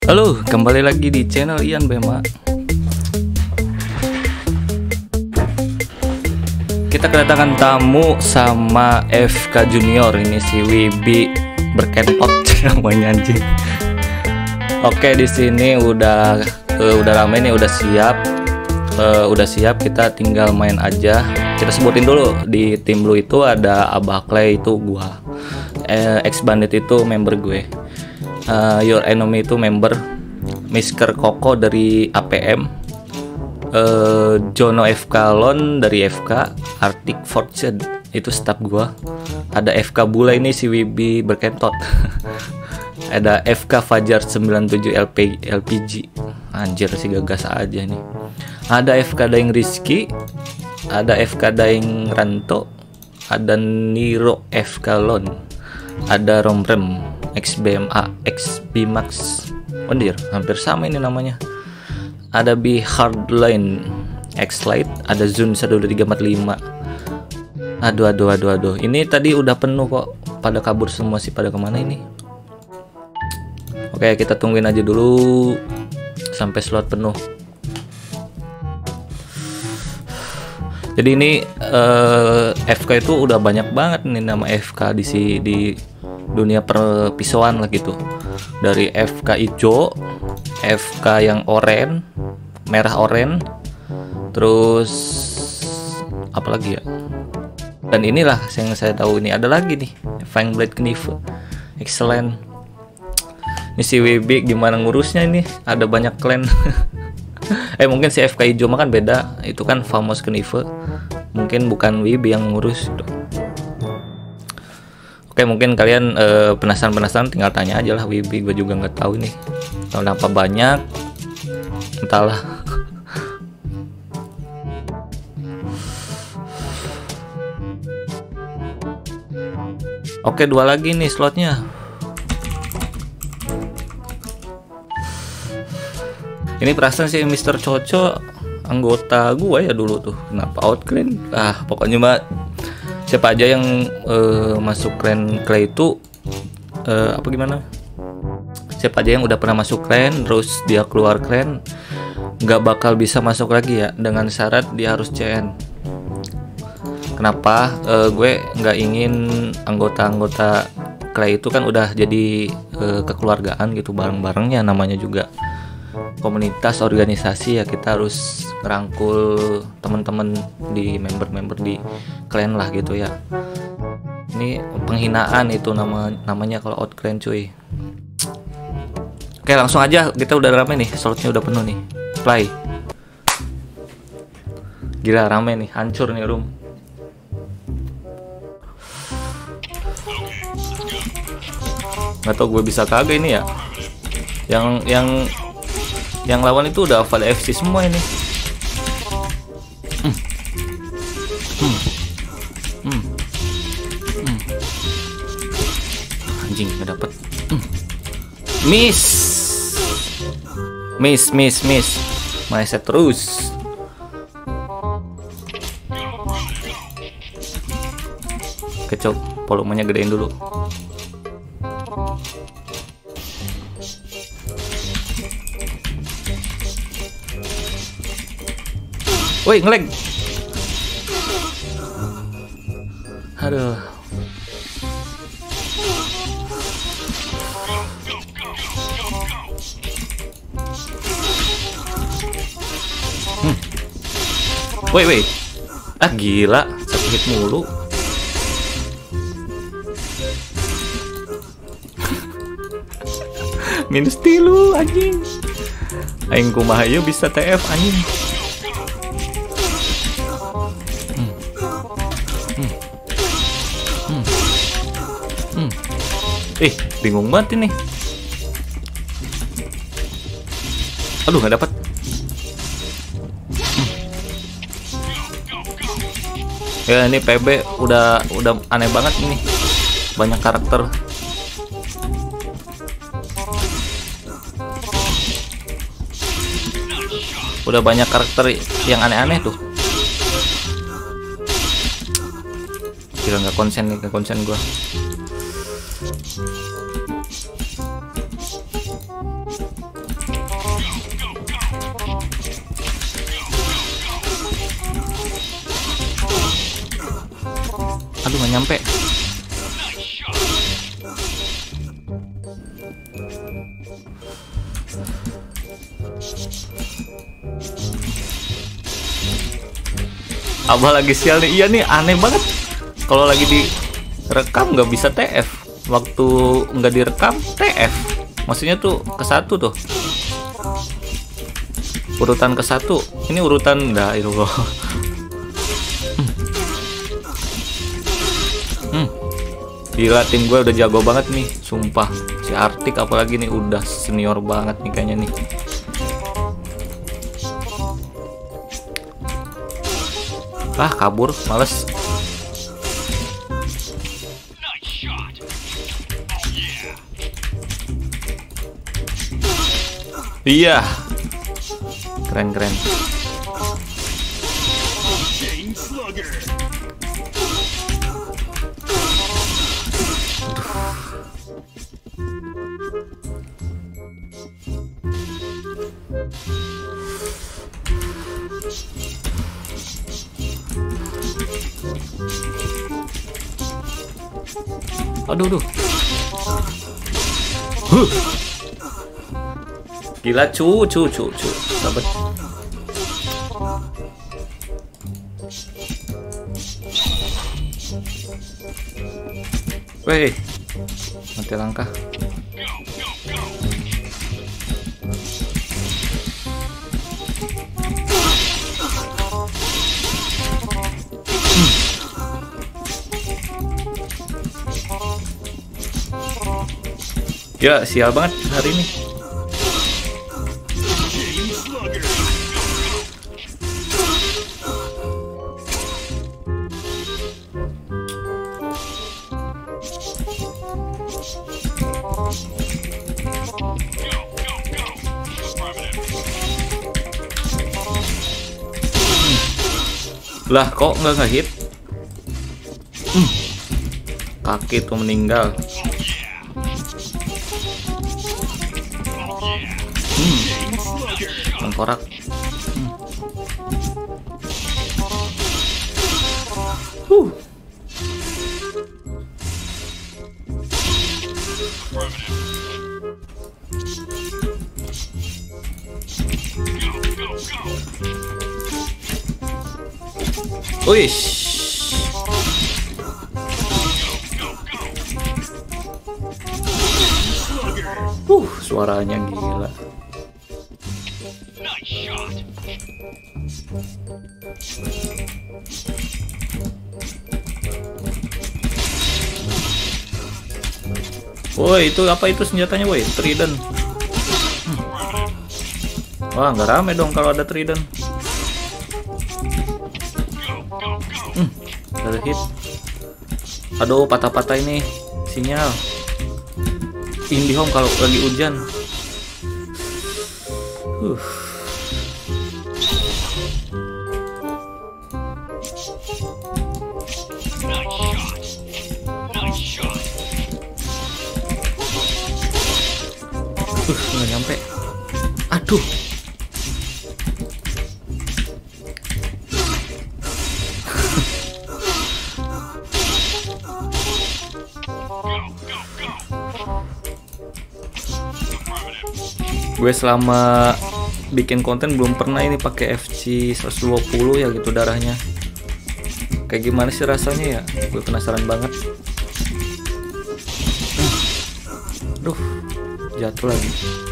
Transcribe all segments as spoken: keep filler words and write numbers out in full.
Halo, kembali lagi di channel Ian Bema. Kita kedatangan tamu sama F K Junior, ini si Wibi berkentot namanya anjing. Oke, di sini udah uh, udah ramai nih, udah siap. Uh, udah siap, kita tinggal main aja. Kita sebutin dulu, di tim blue itu ada Abah Clay, itu gua. Eh, X Bandit itu member gue. Uh, Your Enemy itu member. Mister Koko dari A P M. Uh, Jono F K Lon dari F K. Arctic Fortune itu staff gua. Ada F K Bula, ini si Wibi berkentot. Ada F K Fajar sembilan tujuh L P L P G. Anjir, si gagas aja nih. Ada F K Daeng Rizky, ada F K Daeng Ranto, ada Niro F K Lon, ada Romrem X B M A X B Max. Anjir, hampir sama ini namanya. Ada B Hardline X Lite, ada Zun satu dua tiga empat lima. Aduh aduh aduh aduh. Ini tadi udah penuh kok. Pada kabur semua sih, pada kemana ini? Oke, kita tungguin aja dulu sampai slot penuh. Jadi ini uh, F K itu udah banyak banget nih nama F K di si di dunia perpisauan lah gitu. Dari F K hijau, F K yang oranye, merah oranye, terus apa lagi ya? Dan inilah yang saya tahu, ini ada lagi nih, Fangblade Knife, excellent. Ini si W B gimana ngurusnya ini? Ada banyak clan. eh mungkin si F K hijau mah kan beda, itu kan Famous Knife. Mungkin bukan W B yang ngurus gitu. Oke, mungkin kalian eh, penasaran-penasaran, tinggal tanya aja lah W B, gue juga nggak tahu nih. Kenapa banyak? Entahlah. Oke, dua lagi nih slotnya. Ini perasaan sih Mister Coco anggota gue ya dulu tuh. Kenapa outclan? Ah, pokoknya mbak, siapa aja yang uh, masuk clan Clay itu uh, apa gimana? Siapa aja yang udah pernah masuk clan terus dia keluar clan, nggak bakal bisa masuk lagi ya, dengan syarat dia harus C N. Kenapa? Uh, gue nggak ingin anggota-anggota Clay itu kan udah jadi uh, kekeluargaan gitu bareng-barengnya, namanya juga komunitas organisasi ya, kita harus merangkul teman-teman di member-member di clan lah gitu ya. Ini penghinaan itu nama namanya kalau out clan cuy. Oke, langsung aja, kita udah rame nih, slotnya udah penuh nih. Play. Gila rame nih, hancur nih room. Nggak tau gue bisa kagak ini ya. Yang yang yang lawan itu udah hafal F C semua ini. Hmm. Hmm. Hmm. Hmm. Anjing nggak dapet. Hmm. Miss, miss, miss, miss. Meleset terus. Kecok, volumenya gedein dulu. Woi, ngelag. Aduh. Hmm. Woi, woi. Ah, gila, satu hit mulu. Minus tilu anjing. Aing kumaha ieu bisa T F anjing. Eh, bingung banget ini. Aduh, nggak dapat. Hmm. Ya ini P B udah udah aneh banget ini. Banyak karakter. Udah banyak karakter yang aneh-aneh tuh. Kira nggak konsen nih, nggak konsen gua. Aduh, nggak nyampe. Abah lagi sial nih. Iya nih, aneh banget. Kalau lagi direkam nggak bisa T F. Waktu nggak direkam T F. Maksudnya tuh ke satu tuh. Urutan ke satu. Ini urutan dah itu loh. Hmm. Gila, tim gue udah jago banget nih, sumpah. Si Artik apalagi nih udah senior banget nih kayaknya nih. Ah, kabur, males. Iya, keren keren. Aduh, aduh. Huh. Gila, cu, cu, cu, cu. Dapat. Weh, mati langkah. Ya, sial banget hari ini. Lah, kok nggak ngehit? Hmm. Kaki tuh meninggal. Hmm. Tengkorak. Hmm. Huh. Wish. Uh, suaranya gila. Woi, itu apa itu senjatanya, woi? Trident. Hmm. Wah, nggak rame dong kalau ada Trident. Hmm, ada hit. Aduh, patah-patah ini sinyal. IndiHome kalau lagi hujan. Uh. Uh, nggak nyampe. Aduh. Gue selama bikin konten belum pernah ini pakai F C seratus dua puluh ya gitu darahnya. Kayak gimana sih rasanya ya? Gue penasaran banget. Hmm. Duh, jatuh lagi.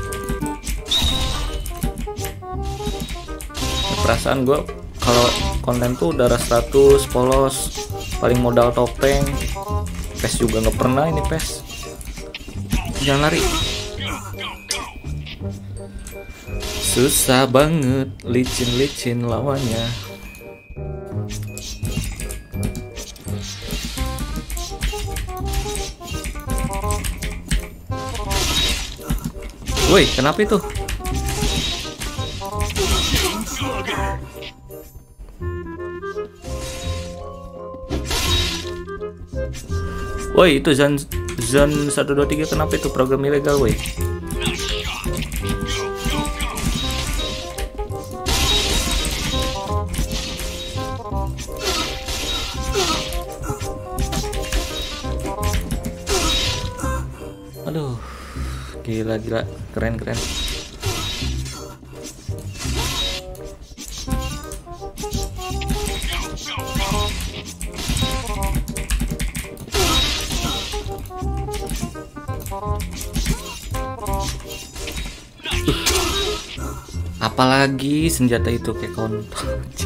Perasaan gue kalau konten tuh darah seratus polos, paling modal topeng. P E S juga nggak pernah ini P E S. Jangan lari. Susah banget, licin-licin lawannya. Woi, kenapa itu? Woi, itu Zon Zon satu dua tiga kenapa itu program ilegal, woi? Gila gila, keren keren. Apalagi senjata itu kayak kontol.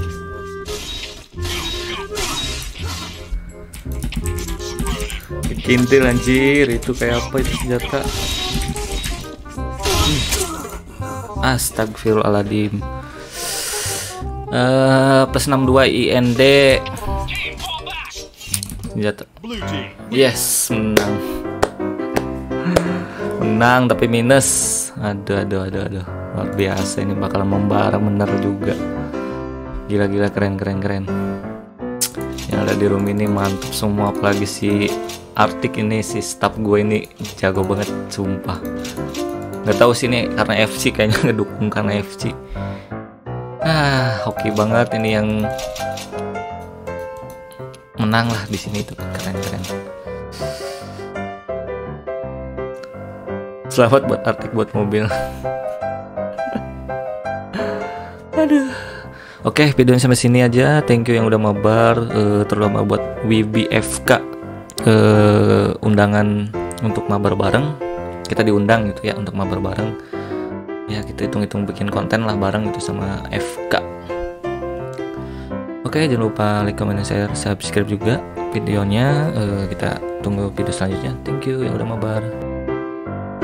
Kintil anjir, itu kayak apa itu senjata? Hmm. Astagfirullahaladzim. Uh, plus enam puluh dua I N D senjata. Yes, menang. Menang tapi minus. Aduh aduh aduh aduh. Luar biasa, ini bakalan membara bener juga. Gila-gila, keren keren keren. Yang ada di room ini mantap semua, apalagi si Arctic ini, si staff gue ini jago banget sumpah. Nggak tahu sih ini karena F C, kayaknya ngedukung karena F C. Ah, hoki banget ini yang menang lah di sini, itu keren keren. Selamat buat Arctic, buat mobil. Aduh. Oke, videonya sampai sini aja. Thank you yang udah mabar, uh, terutama buat W B F K, uh, undangan untuk mabar bareng. Kita diundang gitu ya untuk mabar bareng. Ya kita hitung-hitung bikin konten lah bareng itu sama F K. Oke, jangan lupa like, comment, dan share, subscribe juga videonya. Uh, kita tunggu video selanjutnya. Thank you yang udah mabar.